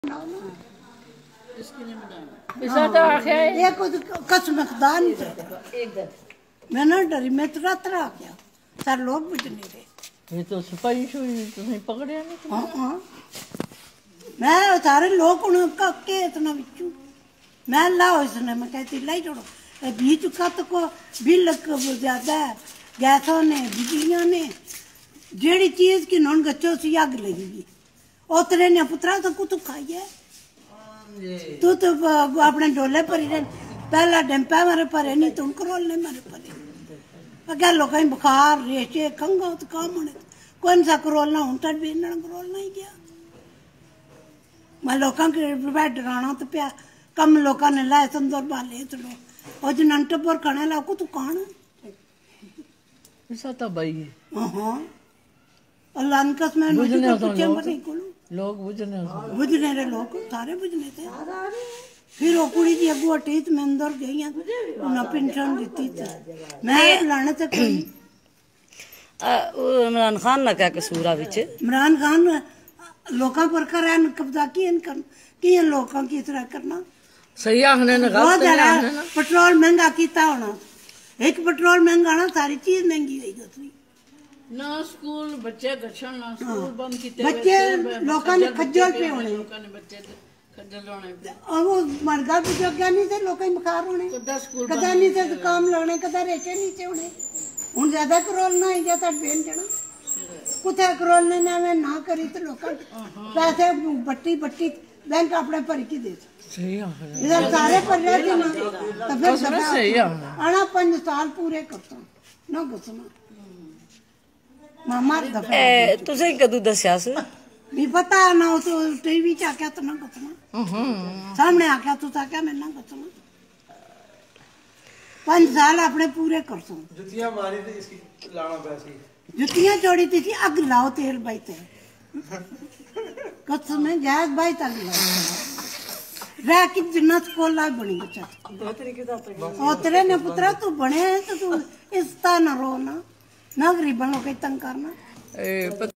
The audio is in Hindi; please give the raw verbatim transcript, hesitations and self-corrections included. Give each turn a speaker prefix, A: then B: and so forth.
A: कसम खुदा नहीं चलता मैं ना डरी मैं तो रात आ गया सर लोग बुझ नहीं रहे
B: ये तो सिपाही शो तुमने पकड़े नहीं
A: हाँ हाँ मैं सारे लोग उन्हें के इतना बिचू मैं लाओ इसने मैं कहती लाई छोड़ो बीच चुका तो को बिल ज्यादा है गैसों ने बिजलियां ने जेड़ी चीज की नॉन गच्चो सी आग लगेगी उतरे ने पुत्रा तो कुछ खाइए तू तो अपने डोले पर ही पहला डंपा मारे परे नहीं तो उनको रोलने मारे परे अगर लोग कहीं बुखार रेचे खंगा तो काम होने कौन सा करोलना उनका भी इन्ना करोलना ही गया मैं लोगों के बैठ डराना तो प्या कम लोगों ने लाए संदूर बाले तो लोग और जो नंटे पर खाने लाओ तो कौन
B: ऐसा तो भाई
A: हाँ अल्लाह कस में मुझे तो कुछ मत नहीं कोलू
B: लोग बुझने
A: बुझने रे लोग सारे बुझने थे फिर वो कुड़ी जी अगुआ टीत में अंदर गई उन्हें पेंशन दी थी मैं लाने तक कोई
C: इमरान खान ना क्या कसूर है बिच
A: इमरान खान लोकां पर करान कब्जा की इनकम की लोकां की तरह करना
B: सही आखने ने
A: बहुत ज्यादा पेट्रोल महंगा कीता होना एक पेट्रोल महंगा ना सारी चीज महंगी हुई दूसरी
B: ना स्कूल बच्चे गछन ना स्कूल बंद कीते
A: बच्चे लोकां ने खज्जल पे होने
B: लोकां ने बच्चे खज्जल होने
A: और वो मरगा भी जो क्या नहीं थे लोकां बुखार होने
B: कदा स्कूल
A: कदा नहीं थे काम लगने कदा रेचे नीचे होने हुन ज्यादा करोल ना ही जाता बेन जना कुछ करोल ने मैं ना करी तो लोकां पैसे बट्टी बट्टी बैंक अपने भर की दे
B: सही है
A: इधर सारे पर रहते ना तो फिर
B: सही है
A: आना पांच साल पूरे करता ना घुसना मामा दफा
C: तुसे कदू दस्या सी
A: नहीं पता ना तो टीवी च आख्या तो ना घुसना सामने आख्या तू आख्या मैं ना घुसना पांच साल अपने पूरे करता
D: जुतियां मारी थी इसकी लाना पैसी
A: जुतियां चोड़ी थी थी अग लाओ तेल भाई ते कसम में गैस भाई तक लाओ रह कि जिन्ना स्कूल ला बनी बच्चा ओतरे ने पुत्रा तू बने तो तू इस ता न रो ना ना गरीबन लोग तंग करना